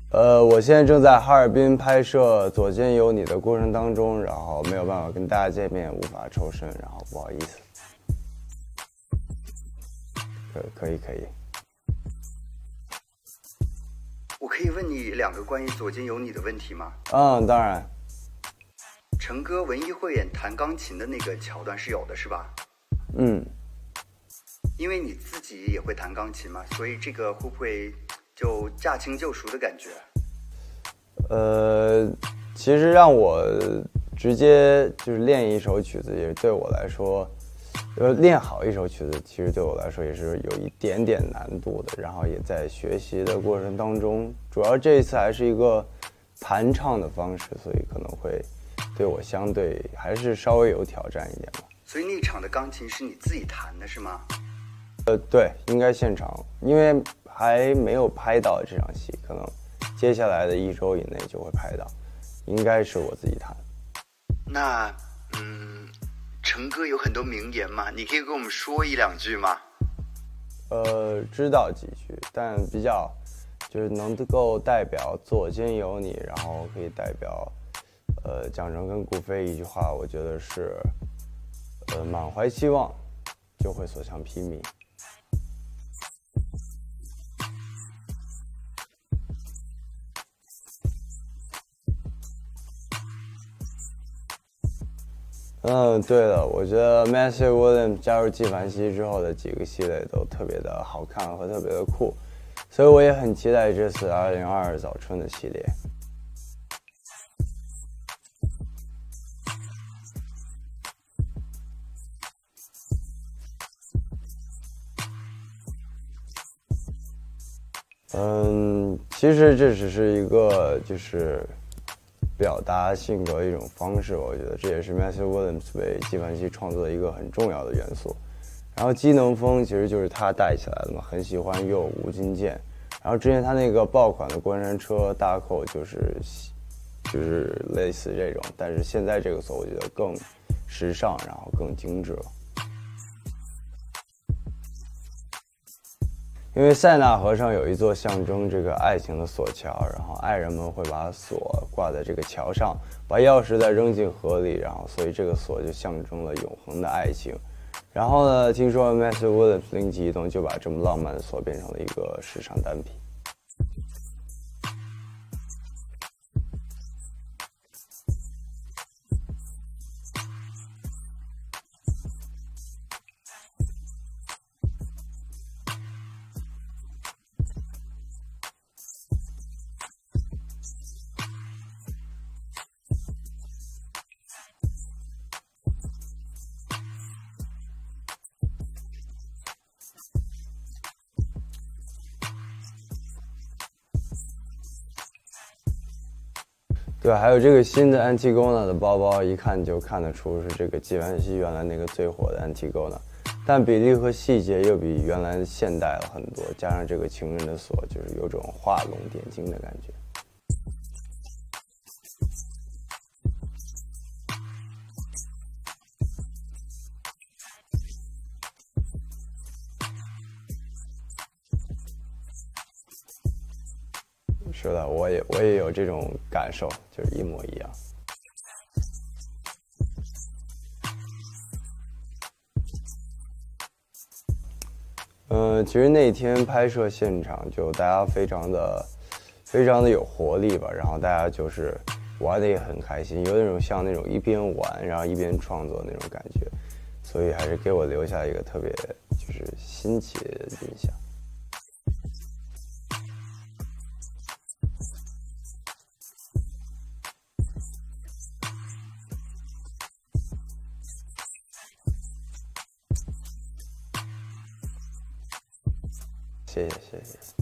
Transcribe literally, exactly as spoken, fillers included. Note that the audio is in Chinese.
呃，我现在正在哈尔滨拍摄《左肩有你》的过程当中，然后没有办法跟大家见面，无法抽身，然后不好意思。可可以可以。 我可以问你两个关于《左肩有你》的问题吗？ 嗯，当然。 成哥文艺汇演弹钢琴的那个桥段是有的，是吧？ 嗯。 因为你自己也会弹钢琴嘛，所以这个会不会就驾轻就熟的感觉？ 呃，其实让我直接就是练一首曲子，也对我来说，呃，练好一首曲子，其实对我来说也是有一点点难度的。然后也在学习的过程当中，主要这一次还是一个弹唱的方式，所以可能会对我相对还是稍微有挑战一点吧。 所以那场的钢琴是你自己弹的是吗？ 呃，对，应该现场，因为还没有拍到这场戏，可能接下来的一周以内就会拍到，应该是我自己弹。 那，嗯，成哥有很多名言嘛，你可以跟我们说一两句吗？ 呃，知道几句，但比较就是能够代表左肩有你，然后可以代表，呃，蒋成跟顾飞一句话，我觉得是，呃，满怀希望，就会所向披靡。嗯，对了，我觉得 Matthew Williams 加入纪梵希之后的几个系列都特别的好看和特别的酷，所以我也很期待这次二零二二早春的系列。嗯，其实这只是一个就是表达性格的一种方式，我觉得这也是 Matthew Williams 为纪梵希创作的一个很重要的元素。然后机能风其实就是他带起来的嘛，很喜欢用无金件。然后之前他那个爆款的过山车大扣就是就是类似这种，但是现在这个锁我觉得更时尚，然后更精致了。因为塞纳河上有一座象征这个爱情的索桥，然后爱人们会把锁挂在这个桥上，把钥匙再扔进河里，然后所以这个锁就象征了永恒的爱情。然后呢，听说 Matthew Williams 灵机一动，就把这么浪漫的锁变成了一个时尚单品。对，还有这个新的 Antigona 的包包，一看就看得出是这个纪梵希原来那个最火的 Antigona， 但比例和细节又比原来现代了很多，加上这个情人的锁，就是有种画龙点睛的感觉。是的，我也我也有这种感受，就是一模一样。嗯，其实那天拍摄现场就大家非常的、非常的有活力吧，然后大家就是玩的也很开心，有那种像那种一边玩然后一边创作那种感觉，所以还是给我留下一个特别就是新奇的印象。谢谢谢谢。